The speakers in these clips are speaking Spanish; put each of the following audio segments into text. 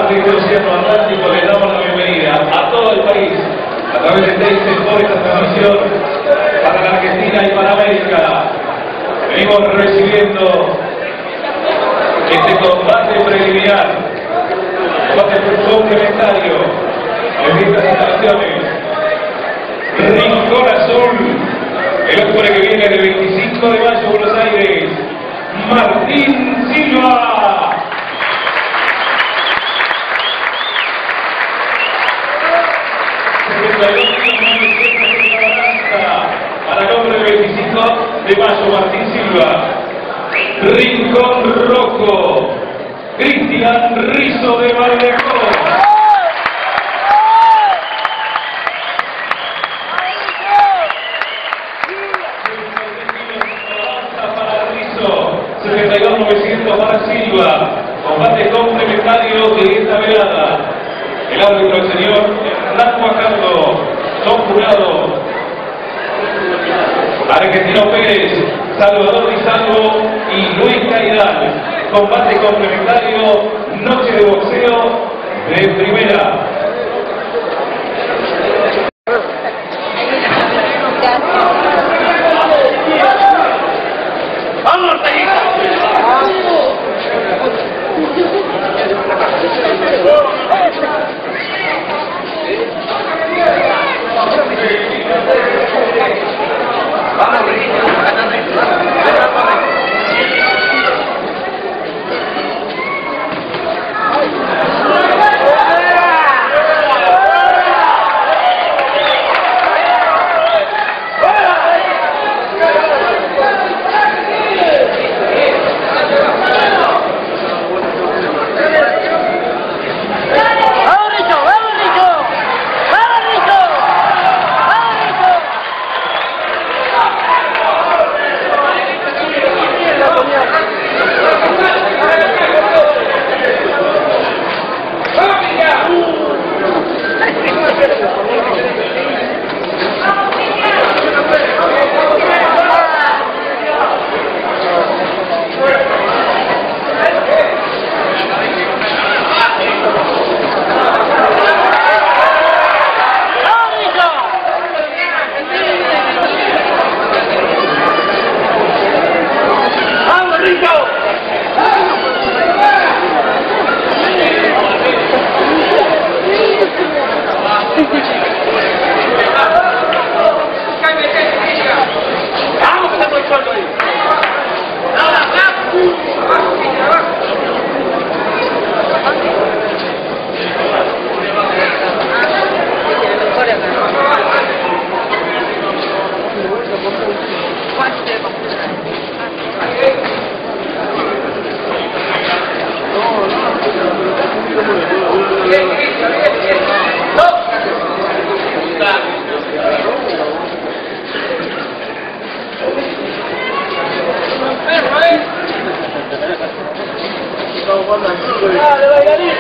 parte del Océano Atlántico le damos la bienvenida a todo el país a través de Teis por esta transmisión para la Argentina y para América. Venimos recibiendo este combate preliminar, combate complementario de estas instalaciones. Rincón Azul, el hombre que viene del 25 de mayo, Buenos Aires, Martín Silva. Para el hombre del 25 de mayo, Martín Silva. Rincón Rojo, Cristian Rizzo de Vallejo. Para Rizzo, 72.900 para Silva. Combate complementario de esta velada. El árbitro, el señor Hernán Guajardo, son jurados Argentino Pérez, Salvador Di Salvo y Luis Caidal. Combate complementario, noche de boxeo de primera. ¡Vamos, ¡dale, bailarín!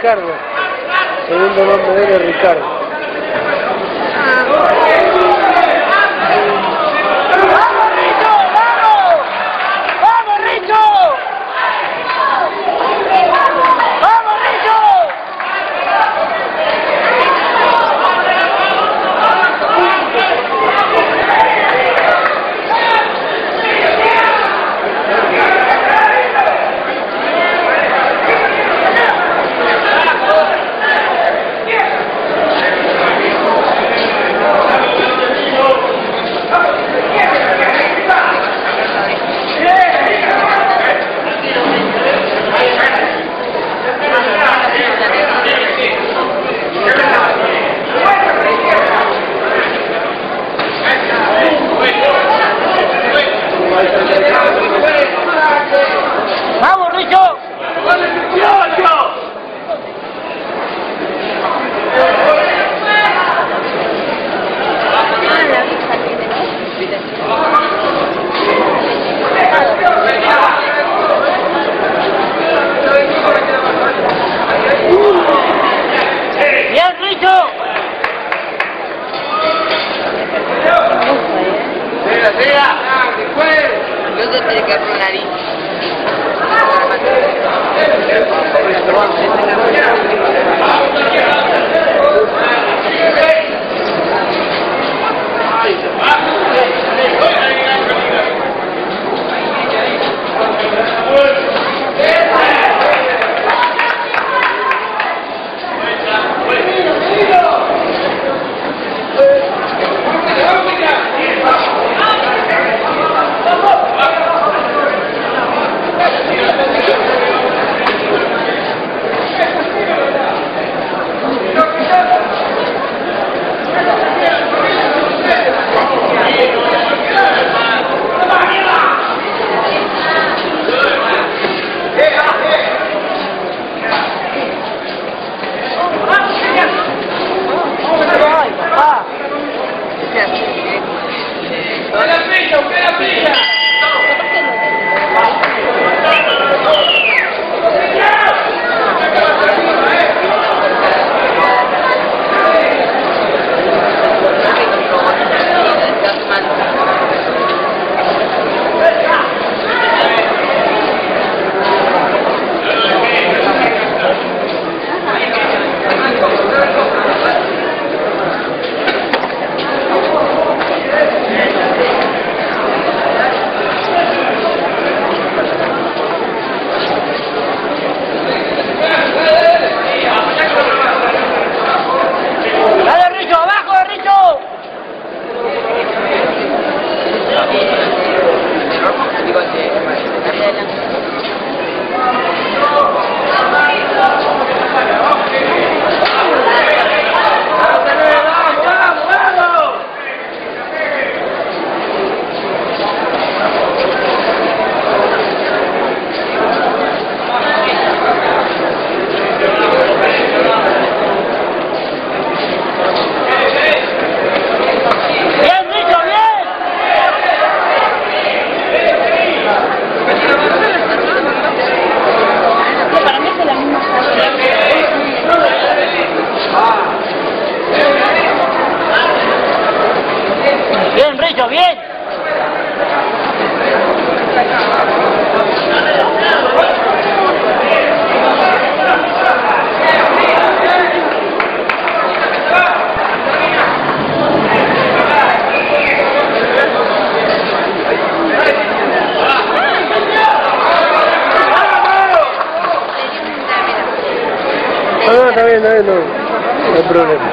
Ricardo. Segundo nombre de él es Ricardo. ¡Vamos, Richo! ¡Bien, Richo! Siga. Luego tiene que abrir la nariz. Bien, Richo, bien. No, está bien, no hay problema.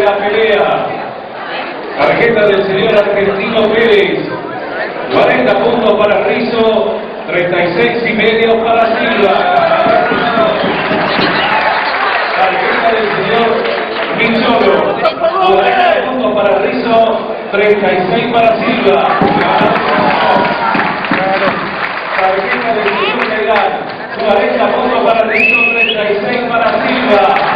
la pelea. Tarjeta del señor Argentino Pérez. 40 puntos para Rizzo, 36,5 para Silva. Tarjeta del señor Micholo. 40 puntos para Rizzo, 36 para Silva. Tarjeta del señor Megal. 40 puntos para Rizzo, 36 para Silva.